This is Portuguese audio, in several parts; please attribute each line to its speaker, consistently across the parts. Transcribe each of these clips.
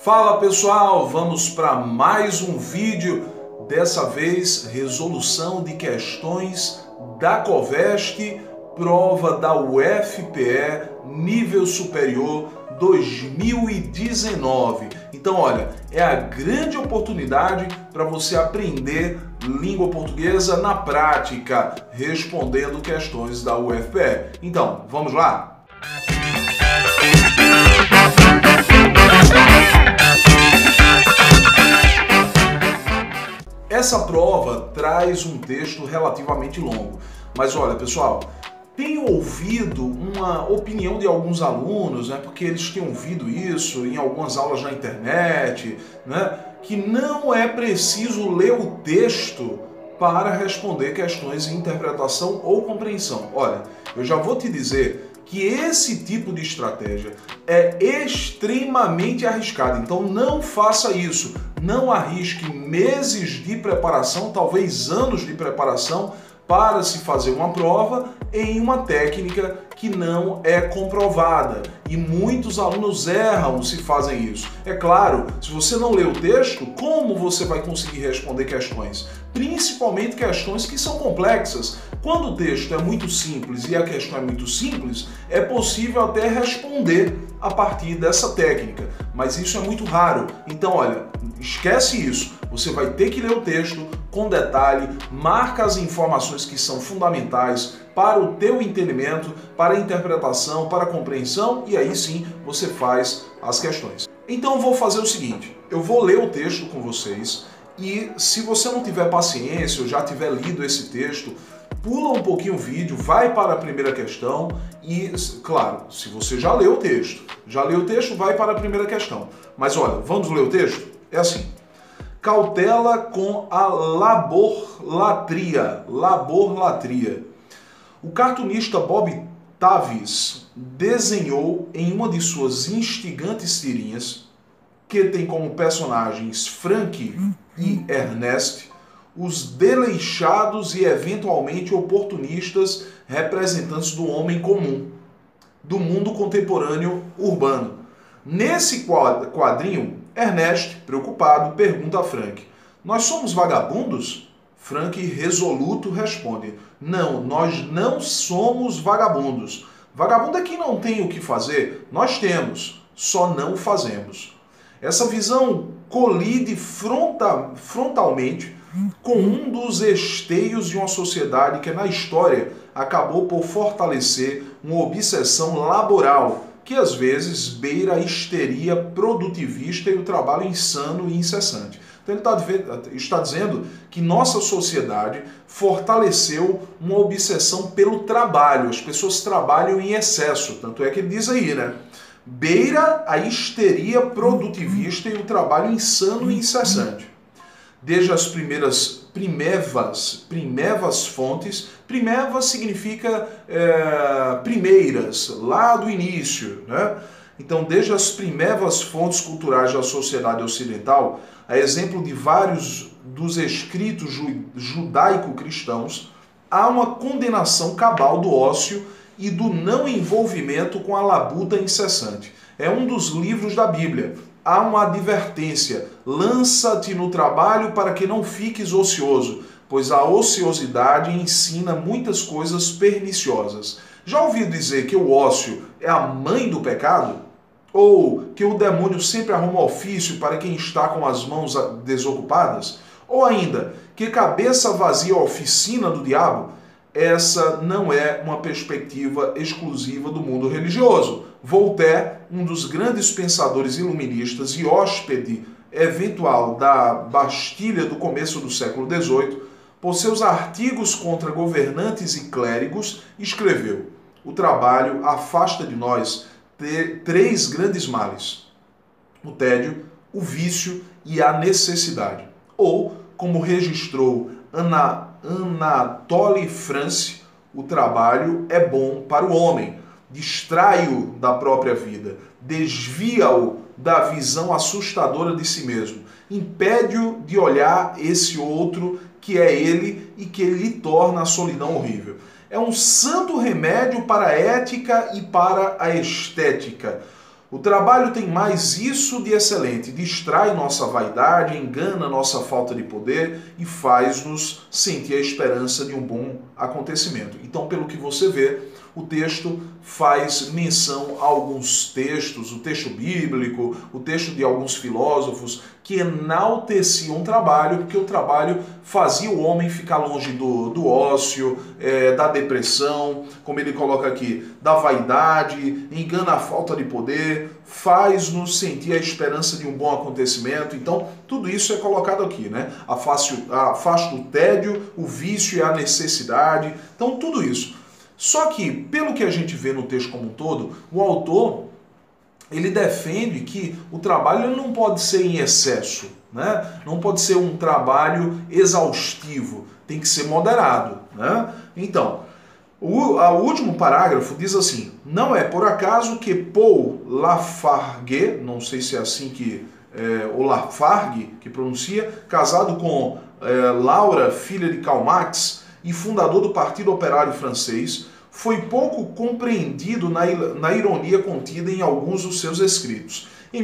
Speaker 1: Fala pessoal, vamos para mais um vídeo, dessa vez resolução de questões da Covest, prova da UFPE, nível superior 2019. Então olha, é a grande oportunidade para você aprender língua portuguesa na prática, respondendo questões da UFPE. Então, vamos lá? Essa prova traz um texto relativamente longo, mas olha pessoal, tenho ouvido uma opinião de alguns alunos, porque eles têm ouvido isso em algumas aulas na internet, que não é preciso ler o texto para responder questões de interpretação ou compreensão. Olha, eu já vou te dizer que esse tipo de estratégia é extremamente arriscado, então não faça isso. Não arrisque meses de preparação, talvez anos de preparação, para se fazer uma prova em uma técnica que não é comprovada. E muitos alunos erram se fazem isso. É claro, se você não lê o texto, como você vai conseguir responder questões? Principalmente questões que são complexas. Quando o texto é muito simples e a questão é muito simples, é possível até responder a partir dessa técnica. Mas isso é muito raro. Então, olha, esquece isso. Você vai ter que ler o texto com detalhe, marca as informações que são fundamentais para o teu entendimento, para a interpretação, para a compreensão, e aí sim você faz as questões. Então eu vou fazer o seguinte, eu vou ler o texto com vocês e se você não tiver paciência ou já tiver lido esse texto, pula um pouquinho o vídeo, vai para a primeira questão e, claro, se você já leu o texto, vai para a primeira questão. Mas olha, vamos ler o texto? É assim. Cautela com a laborlatria. O cartunista Bob Tavis desenhou em uma de suas instigantes tirinhas, que tem como personagens Frank e Ernest, os desleixados e eventualmente oportunistas representantes do homem comum, do mundo contemporâneo urbano. Nesse quadrinho, Ernest, preocupado, pergunta a Frank: "Nós somos vagabundos?" Frank, resoluto, responde: "Não, nós não somos vagabundos. Vagabundo é quem não tem o que fazer. Nós temos, só não fazemos." Essa visão colide frontalmente com um dos esteios de uma sociedade que na história acabou por fortalecer uma obsessão laboral que às vezes beira a histeria produtivista e o trabalho insano e incessante. Então ele está dizendo que nossa sociedade fortaleceu uma obsessão pelo trabalho. As pessoas trabalham em excesso, tanto é que ele diz aí, beira a histeria produtivista e o trabalho insano e incessante. Desde as primevas fontes, primeva significa primeiras, lá do início, Então, desde as primevas fontes culturais da sociedade ocidental, a exemplo de vários dos escritos judaico-cristãos, há uma condenação cabal do ócio e do não envolvimento com a labuta incessante. É um dos livros da Bíblia. Há uma advertência: lança-te no trabalho para que não fiques ocioso, pois a ociosidade ensina muitas coisas perniciosas. Já ouviu dizer que o ócio é a mãe do pecado? Ou que o demônio sempre arruma ofício para quem está com as mãos desocupadas? Ou ainda, que cabeça vazia é a oficina do diabo? Essa não é uma perspectiva exclusiva do mundo religioso. Voltaire, um dos grandes pensadores iluministas e hóspede eventual da Bastilha do começo do século XVIII, por seus artigos contra governantes e clérigos, escreveu: "O trabalho afasta de nós três grandes males: o tédio, o vício e a necessidade." Ou, como registrou Anatole France, "O trabalho é bom para o homem, distrai-o da própria vida, desvia-o da visão assustadora de si mesmo, impede-o de olhar esse outro que é ele e que lhe torna a solidão horrível. É um santo remédio para a ética e para a estética. O trabalho tem mais isso de excelente, distrai nossa vaidade, engana nossa falta de poder e faz-nos sentir a esperança de um bom acontecimento. Então, pelo que você vê, o texto faz menção a alguns textos, o texto bíblico, o texto de alguns filósofos que enalteciam o trabalho, porque o trabalho fazia o homem ficar longe do ócio, da depressão, como ele coloca aqui, da vaidade, engana a falta de poder, faz-nos sentir a esperança de um bom acontecimento. Então, tudo isso é colocado aqui, né? Afasta o tédio, o vício e a necessidade. Então, tudo isso. Só que, pelo que a gente vê no texto como um todo, o autor, ele defende que o trabalho ele não pode ser em excesso, né? Não pode ser um trabalho exaustivo, tem que ser moderado, né? Então, o último parágrafo diz assim: não é por acaso que Paul Lafargue, não sei se é assim que o Lafargue que pronuncia, casado com Laura, filha de Karl Marx e fundador do Partido Operário Francês, foi pouco compreendido na ironia contida em alguns dos seus escritos. Em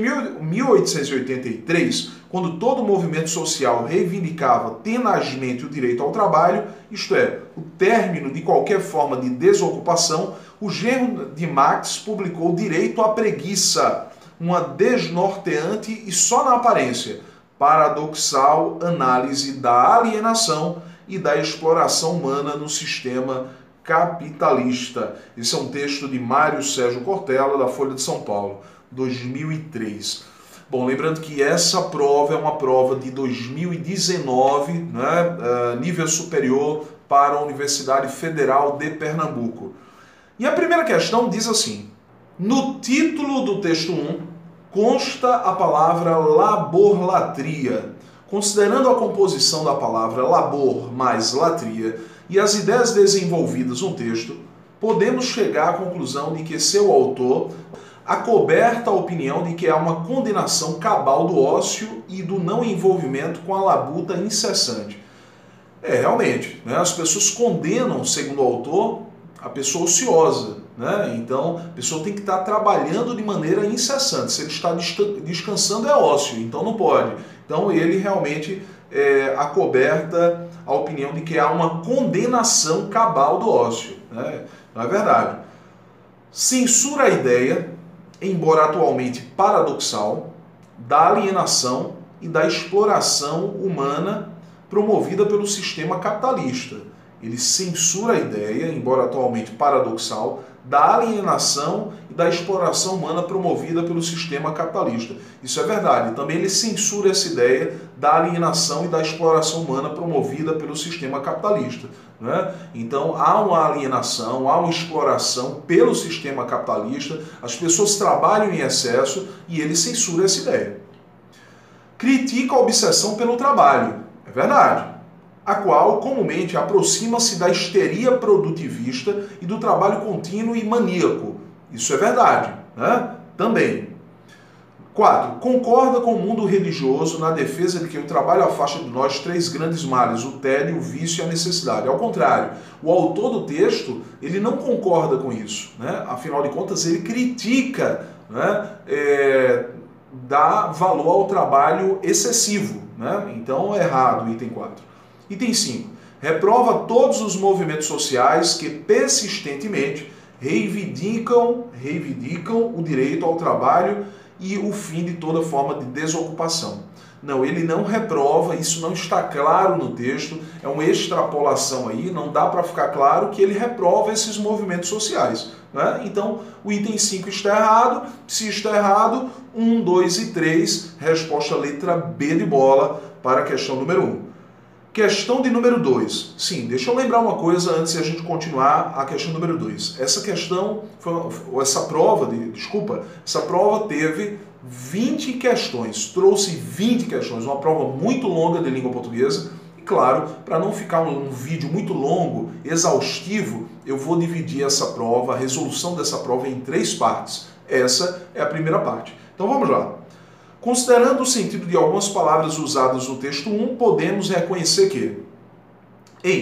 Speaker 1: 1883, quando todo o movimento social reivindicava tenazmente o direito ao trabalho, isto é, o término de qualquer forma de desocupação, o genro de Marx publicou Direito à Preguiça, uma desnorteante e só na aparência paradoxal análise da alienação e da exploração humana no sistema capitalista. Esse é um texto de Mário Sérgio Cortella, da Folha de São Paulo, 2003. Bom, lembrando que essa prova é uma prova de 2019, né, nível superior para a Universidade Federal de Pernambuco. E a primeira questão diz assim: no título do texto 1 consta a palavra laborlatria. Considerando a composição da palavra labor mais latria e as ideias desenvolvidas no texto, podemos chegar à conclusão de que seu autor acoberta a opinião de que há uma condenação cabal do ócio e do não envolvimento com a labuta incessante. Realmente, né, as pessoas condenam, segundo o autor, a pessoa ociosa, né? Então, a pessoa tem que estar trabalhando de maneira incessante. Se ele está descansando é ócio, então não pode. Então, ele realmente acoberta a opinião de que há uma condenação cabal do ócio, né? Não é verdade. Censura a ideia, embora atualmente paradoxal, da alienação e da exploração humana promovida pelo sistema capitalista. Ele censura a ideia, embora atualmente paradoxal, da alienação e da exploração humana promovida pelo sistema capitalista. Isso é verdade. Também ele censura essa ideia da alienação e da exploração humana promovida pelo sistema capitalista, né? Então há uma alienação, há uma exploração pelo sistema capitalista, as pessoas trabalham em excesso e ele censura essa ideia. Critica a obsessão pelo trabalho. É verdade. A qual comumente aproxima-se da histeria produtivista e do trabalho contínuo e maníaco. Isso é verdade, né? Também. 4. Concorda com o mundo religioso na defesa de que o trabalho afasta de nós 3 grandes males, o tédio, o vício e a necessidade. Ao contrário, o autor do texto, ele não concorda com isso, né? Afinal de contas, ele critica, né, dá valor ao trabalho excessivo, né? Então é errado o item 4. Item 5. Reprova todos os movimentos sociais que persistentemente reivindicam o direito ao trabalho e o fim de toda forma de desocupação. Não, ele não reprova, isso não está claro no texto, é uma extrapolação aí, não dá para ficar claro que ele reprova esses movimentos sociais, né? Então, o item 5 está errado. Se está errado, 1, 2 e 3, resposta letra B de bola para a questão número 1. Questão de número 2. Sim, deixa eu lembrar uma coisa antes de a gente continuar a questão número 2. Essa prova teve 20 questões, trouxe 20 questões, uma prova muito longa de língua portuguesa. E claro, para não ficar um vídeo muito longo, exaustivo, eu vou dividir essa prova, a resolução dessa prova em 3 partes. Essa é a primeira parte. Então vamos lá. Considerando o sentido de algumas palavras usadas no texto 1, podemos reconhecer que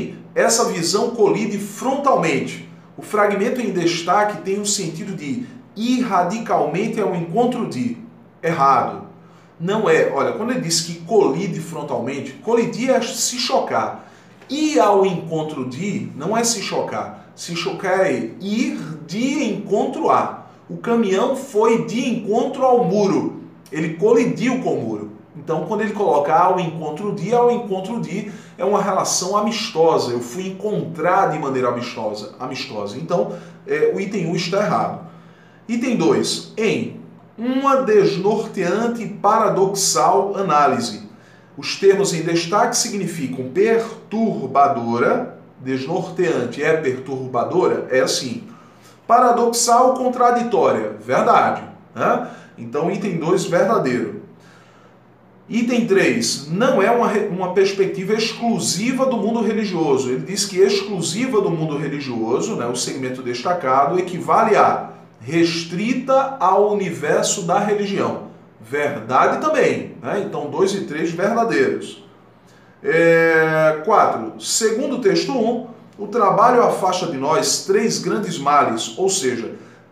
Speaker 1: essa visão colide frontalmente. O fragmento em destaque tem o sentido de ir radicalmente ao encontro de. Errado. Não é. Olha, quando ele diz que colide frontalmente, colidir é se chocar. Ir ao encontro de não é se chocar. Se chocar é ir de encontro a. O caminhão foi de encontro ao muro. Ele colidiu com o muro. Então, quando ele coloca ao encontro de é uma relação amistosa. Eu fui encontrar de maneira amistosa. Então, o item 1 está errado. Item 2. Em uma desnorteante e paradoxal análise. Os termos em destaque significam perturbadora, desnorteante é perturbadora? É assim. Paradoxal, contraditória, verdade. Né? Então, item 2, verdadeiro. Item 3, não é uma perspectiva exclusiva do mundo religioso. Ele diz que exclusiva do mundo religioso, né, o segmento destacado, equivale a restrita ao universo da religião. Verdade também. Né? Então, 2 e 3 verdadeiros. 4. Segundo o texto 1, o trabalho afasta de nós 3 grandes males, ou seja,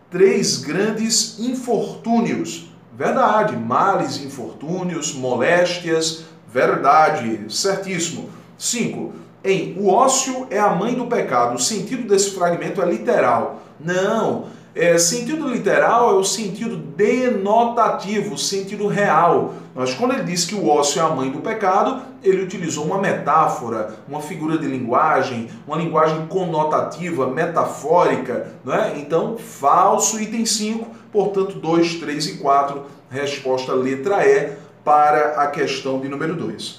Speaker 1: 3 grandes infortúnios. Verdade, males, infortúnios, moléstias, verdade, certíssimo. 5. O ócio é a mãe do pecado. O sentido desse fragmento é literal. Não, sentido literal é o sentido denotativo, o sentido real. Mas quando ele diz que o ócio é a mãe do pecado, ele utilizou uma metáfora, uma figura de linguagem, uma linguagem conotativa, metafórica. Né? Então, falso, item 5, portanto, 2, 3 e 4, resposta letra E para a questão de número 2.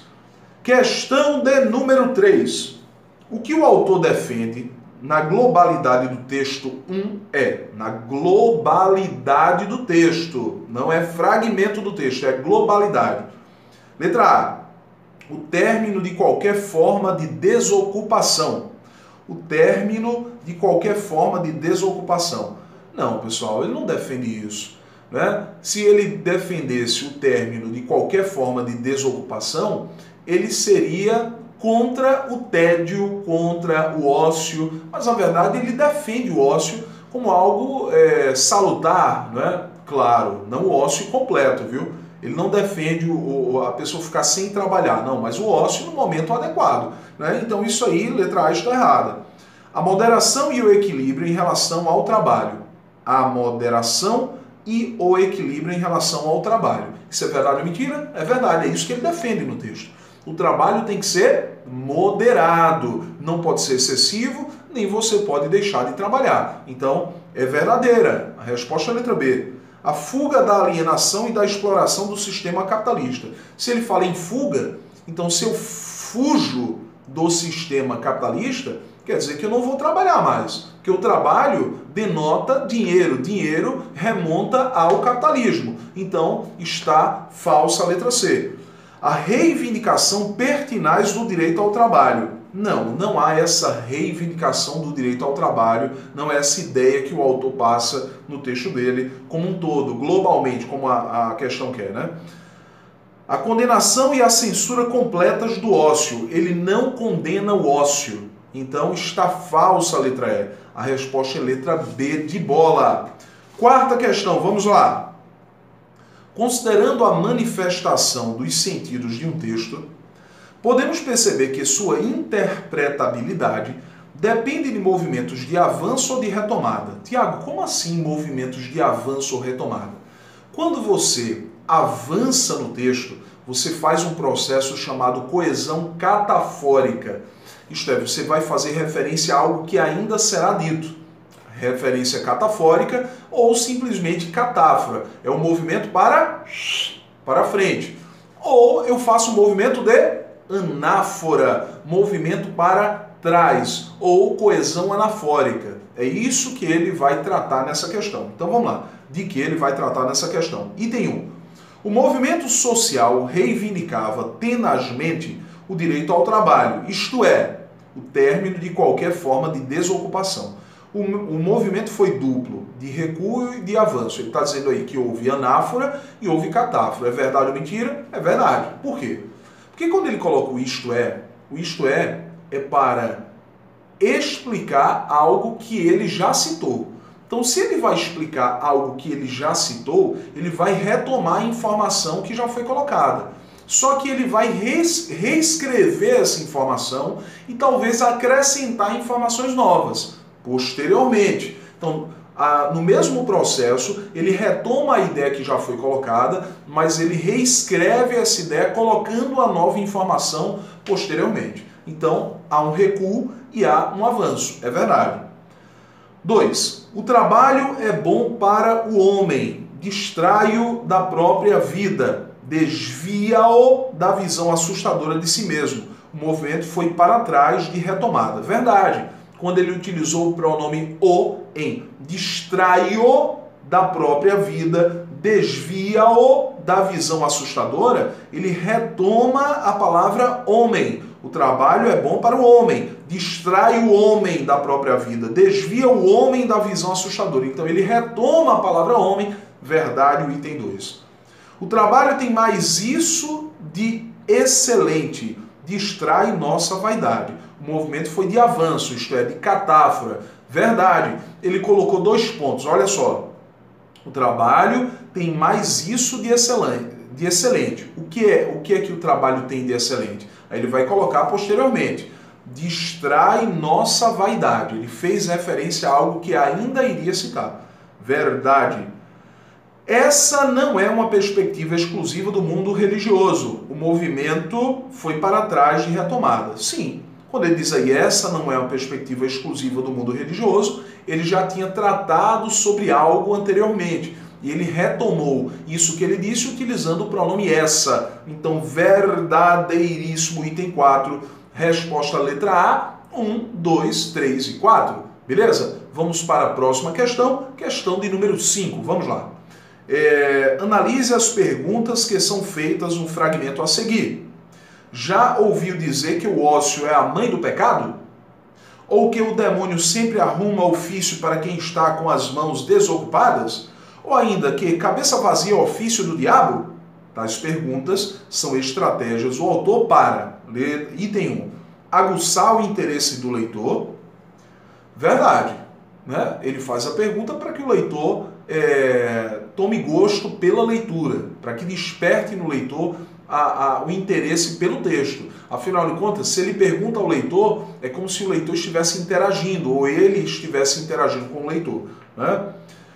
Speaker 1: Questão de número 3. O que o autor defende na globalidade do texto 1 na globalidade do texto, não é fragmento do texto, é globalidade. Letra A, o término de qualquer forma de desocupação. O término de qualquer forma de desocupação. Não, pessoal, ele não defende isso. Né? Se ele defendesse o término de qualquer forma de desocupação, ele seria contra o tédio, contra o ócio, mas na verdade ele defende o ócio como algo salutar, não é? Claro, não o ócio completo, viu? Ele não defende a pessoa ficar sem trabalhar, não, mas o ócio no momento adequado, né? Então isso aí, letra A está errada. A moderação e o equilíbrio em relação ao trabalho. A moderação e o equilíbrio em relação ao trabalho. Isso é verdade ou mentira? É verdade, é isso que ele defende no texto. O trabalho tem que ser moderado, não pode ser excessivo, nem você pode deixar de trabalhar. Então, é verdadeira. A resposta é a letra B. A fuga da alienação e da exploração do sistema capitalista. Se ele fala em fuga, então se eu fujo do sistema capitalista, quer dizer que eu não vou trabalhar mais. Porque o trabalho denota dinheiro. Dinheiro remonta ao capitalismo. Então, está falsa a letra C. A reivindicação pertinaz do direito ao trabalho. Não há essa reivindicação do direito ao trabalho, não é essa ideia que o autor passa no texto dele como um todo, globalmente, como a questão quer, né? A condenação e a censura completas do ócio. Ele não condena o ócio. Então está falsa a letra E. A resposta é letra B de bola. Quarta questão, vamos lá. Considerando a manifestação dos sentidos de um texto, podemos perceber que sua interpretabilidade depende de movimentos de avanço ou de retomada. Tiago, como assim movimentos de avanço ou retomada? Quando você avança no texto, você faz um processo chamado coesão catafórica. Isto é, você vai fazer referência a algo que ainda será dito. Referência catafórica ou simplesmente catáfora. É um movimento para frente. Ou eu faço um movimento de anáfora, movimento para trás, ou coesão anafórica. É isso que ele vai tratar nessa questão. Então vamos lá, de que ele vai tratar nessa questão. Item 1. O movimento social reivindicava tenazmente o direito ao trabalho, isto é, o término de qualquer forma de desocupação. O movimento foi duplo, de recuo e de avanço. Ele está dizendo aí que houve anáfora e houve catáfora. É verdade ou mentira? É verdade. Por quê? Porque quando ele coloca o isto é para explicar algo que ele já citou. Então, se ele vai explicar algo que ele já citou, ele vai retomar a informação que já foi colocada. Só que ele vai reescrever essa informação e talvez acrescentar informações novas posteriormente. Então, no mesmo processo, ele retoma a ideia que já foi colocada, mas ele reescreve essa ideia colocando a nova informação posteriormente. Então, há um recuo e há um avanço, é verdade. 2. O trabalho é bom para o homem, distrai-o da própria vida, desvia-o da visão assustadora de si mesmo. O movimento foi para trás de retomada. Verdade. Quando ele utilizou o pronome o em distrai-o da própria vida, desvia-o da visão assustadora, ele retoma a palavra homem. O trabalho é bom para o homem, distrai o homem da própria vida, desvia o homem da visão assustadora. Então ele retoma a palavra homem, verdade, o item 2. O trabalho tem mais isso de excelente, distrai nossa vaidade. O movimento foi de avanço, isto é, de catáfora. Verdade, ele colocou 2 pontos, olha só. O trabalho tem mais isso de excelente. O que é que o trabalho tem de excelente? Aí ele vai colocar posteriormente. Distrai nossa vaidade. Ele fez referência a algo que ainda iria citar. Verdade. Essa não é uma perspectiva exclusiva do mundo religioso. O movimento foi para trás de retomada. Sim, quando ele diz aí, essa não é uma perspectiva exclusiva do mundo religioso, ele já tinha tratado sobre algo anteriormente. E ele retomou isso que ele disse utilizando o pronome essa. Então, verdadeiríssimo, item 4, resposta letra A, 1, 2, 3 e 4. Beleza? Vamos para a próxima questão, questão de número 5. Vamos lá. Analise as perguntas que são feitas no fragmento a seguir. Já ouviu dizer que o ócio é a mãe do pecado? Ou que o demônio sempre arruma ofício para quem está com as mãos desocupadas? Ou ainda que cabeça vazia é ofício do diabo? Tais perguntas são estratégias do autor para, item 1, aguçar o interesse do leitor. Verdade, né? Ele faz a pergunta para que o leitor tome gosto pela leitura, para que desperte no leitor o interesse pelo texto. Afinal de contas, se ele pergunta ao leitor, é como se o leitor estivesse interagindo, ou ele estivesse interagindo com o leitor, né?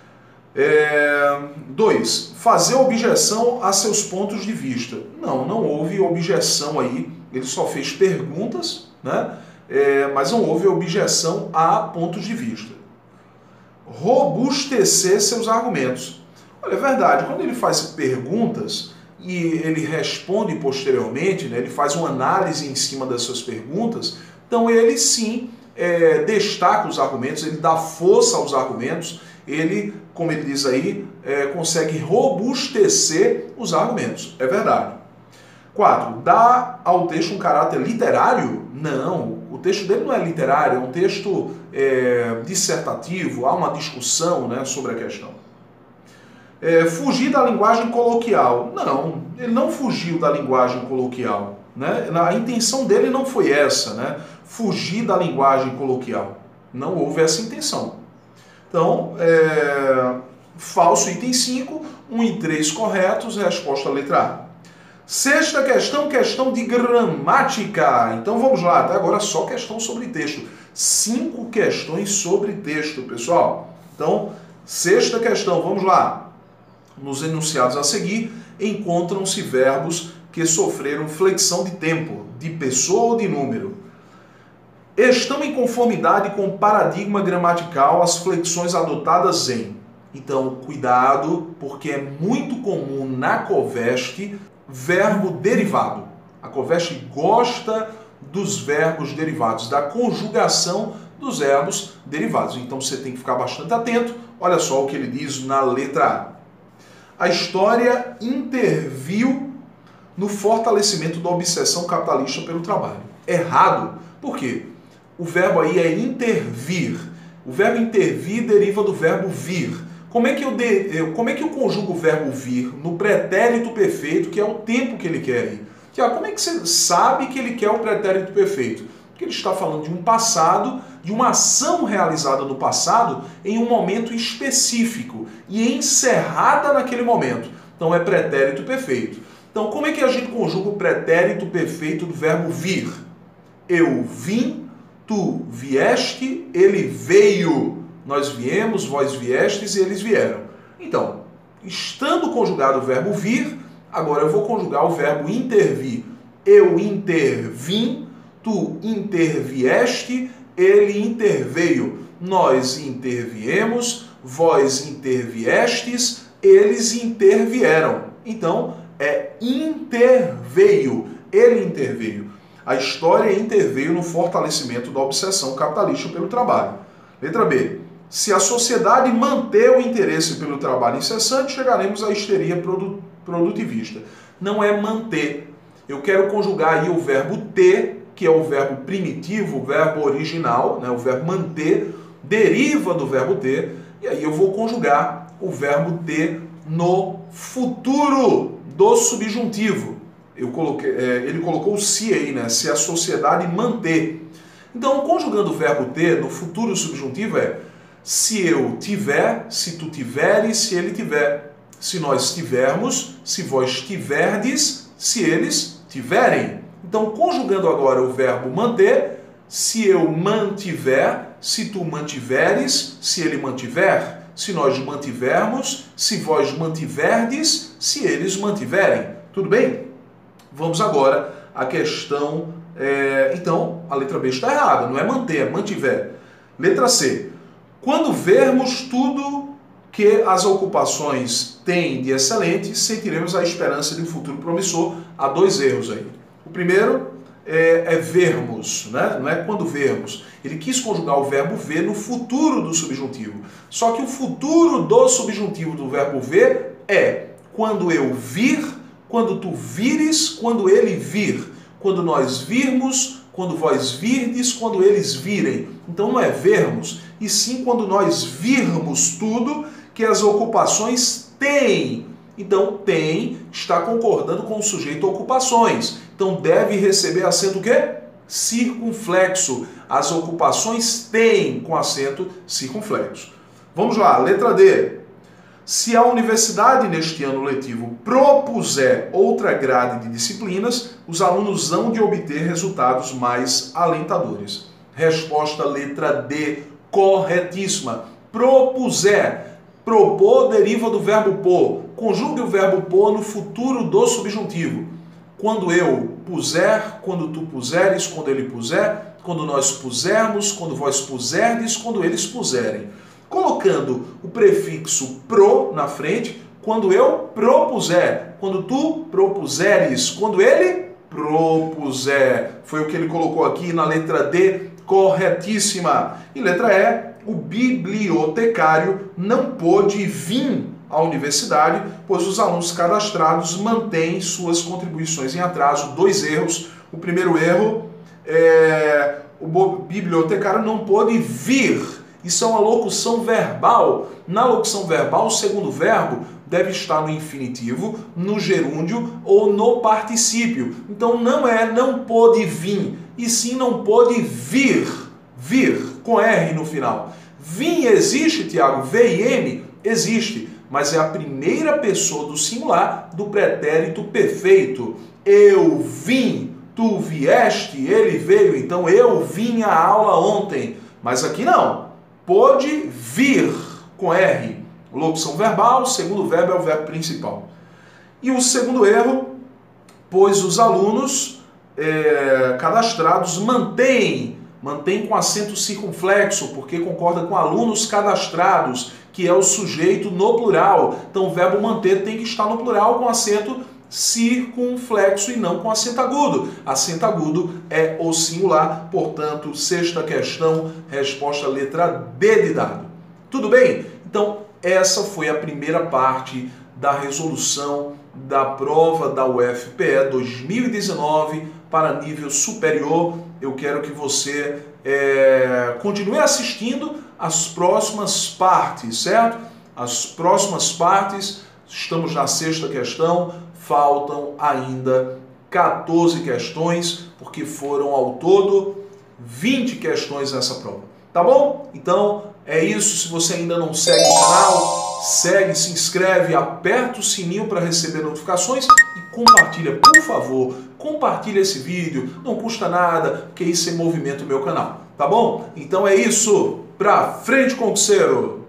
Speaker 1: 2. Fazer objeção a seus pontos de vista. Não houve objeção aí, ele só fez perguntas, né? Mas não houve objeção a pontos de vista. Robustecer seus argumentos. Olha, é verdade, quando ele faz perguntas e ele responde posteriormente, né, ele faz uma análise em cima das suas perguntas, então ele sim destaca os argumentos, ele dá força aos argumentos, ele, como ele diz aí, consegue robustecer os argumentos. É verdade. 4. Dá ao texto um caráter literário? Não, o texto dele não é literário, é um texto dissertativo, há uma discussão, né, sobre a questão. Fugir da linguagem coloquial? Não, ele não fugiu da linguagem coloquial, né? A intenção dele não foi essa, né? Fugir da linguagem coloquial. Não houve essa intenção. Então, falso item 5, 1 e 3 corretos, resposta letra A. Sexta questão, questão de gramática. Então vamos lá, até agora só questão sobre texto. 5 questões sobre texto, pessoal. Então, sexta questão, vamos lá. Nos enunciados a seguir, encontram-se verbos que sofreram flexão de tempo, de pessoa ou de número. Estão em conformidade com o paradigma gramatical as flexões adotadas em. Então, cuidado, porque é muito comum na Covest verbo derivado. A Covest gosta dos verbos derivados, da conjugação dos verbos derivados. Então, você tem que ficar bastante atento. Olha só o que ele diz na letra A. A história interviu no fortalecimento da obsessão capitalista pelo trabalho. Errado. Por quê? O verbo aí é intervir. O verbo intervir deriva do verbo vir. Como é que eu conjugo o verbo vir no pretérito perfeito, que é o tempo que ele quer ir? Como é que você sabe que ele quer o pretérito perfeito? Porque ele está falando de um passado, de uma ação realizada no passado em um momento específico e encerrada naquele momento. Então é pretérito perfeito. Então como é que a gente conjuga o pretérito perfeito do verbo vir? Eu vim, tu vieste, ele veio. Nós viemos, vós viestes e eles vieram. Então, estando conjugado o verbo vir, agora eu vou conjugar o verbo intervir. Eu intervim, tu intervieste, ele interveio. Nós interviemos, vós interviestes, eles intervieram. Então, é interveio, ele interveio. A história interveio no fortalecimento da obsessão capitalista pelo trabalho. Letra B. Se a sociedade manter o interesse pelo trabalho incessante, chegaremos à histeria produtivista. Não é manter. Eu quero conjugar aí o verbo ter, que é o verbo primitivo, o verbo original, né? O verbo manter, deriva do verbo ter, e aí eu vou conjugar o verbo ter no futuro do subjuntivo. Ele colocou o se aí, né? Se a sociedade manter. Então, conjugando o verbo ter no futuro subjuntivo é se eu tiver, se tu tiveres, se ele tiver. Se nós tivermos, se vós tiverdes, se eles tiverem. Então, conjugando agora o verbo manter, se eu mantiver, se tu mantiveres, se ele mantiver, se nós mantivermos, se vós mantiverdes, se eles mantiverem. Tudo bem? Vamos agora à questão... Então, a letra B está errada, não é manter, é mantiver. Letra C. Quando vermos tudo que as ocupações têm de excelente, sentiremos a esperança de um futuro promissor. Há dois erros aí. O primeiro é vermos, né? Não é quando vermos. Ele quis conjugar o verbo ver no futuro do subjuntivo. Só que o futuro do subjuntivo do verbo ver é quando eu vir, quando tu vires, quando ele vir. Quando nós virmos, quando vós virdes, quando eles virem. Então não é vermos, e sim quando nós virmos tudo que as ocupações têm. Então tem está concordando com o sujeito ocupações. Então deve receber acento o quê? Circunflexo. As ocupações têm com acento circunflexo. Vamos lá, letra D. Se a universidade neste ano letivo propuser outra grade de disciplinas, os alunos hão de obter resultados mais alentadores. Resposta letra D, corretíssima. Propuser. Propor deriva do verbo pôr. Conjugue o verbo pôr no futuro do subjuntivo. Quando eu puser, quando tu puseres, quando ele puser, quando nós pusermos, quando vós puserdes, quando eles puserem. Colocando o prefixo pro na frente, quando eu propuser, quando tu propuseres, quando ele propuser. Foi o que ele colocou aqui na letra D, corretíssima. E letra E, o bibliotecário não pôde vir à universidade, pois os alunos cadastrados mantêm suas contribuições em atraso. Dois erros. O primeiro erro é o bibliotecário não pôde vir. Isso é uma locução verbal. Na locução verbal, o segundo verbo deve estar no infinitivo, no gerúndio ou no particípio. Então não pôde vir, e sim não pôde vir. Vir, com R no final. Vim existe, Tiago? V e M? Existe, mas é a primeira pessoa do singular do pretérito perfeito. Eu vim, tu vieste, ele veio. Então eu vim à aula ontem. Mas aqui não. Pôde vir, com R. Locução verbal, o segundo verbo é o verbo principal. E o segundo erro, pois os alunos cadastrados mantêm com acento circunflexo, porque concorda com alunos cadastrados, que é o sujeito no plural. Então o verbo manter tem que estar no plural com acento circunflexo e não com acento agudo. Acento agudo é o singular, portanto, sexta questão, resposta letra D de dado. Tudo bem? Então, essa foi a primeira parte da resolução da prova da UFPE 2019 para nível superior. Eu quero que você continue assistindo as próximas partes, certo? As próximas partes, estamos na sexta questão, faltam ainda 14 questões, porque foram ao todo 20 questões nessa prova. Tá bom? Então é isso. Se você ainda não segue o canal, segue, se inscreve, aperta o sininho para receber notificações e compartilha, por favor, compartilha esse vídeo, não custa nada, porque isso movimenta o meu canal, tá bom? Então é isso, pra frente, concurseiro!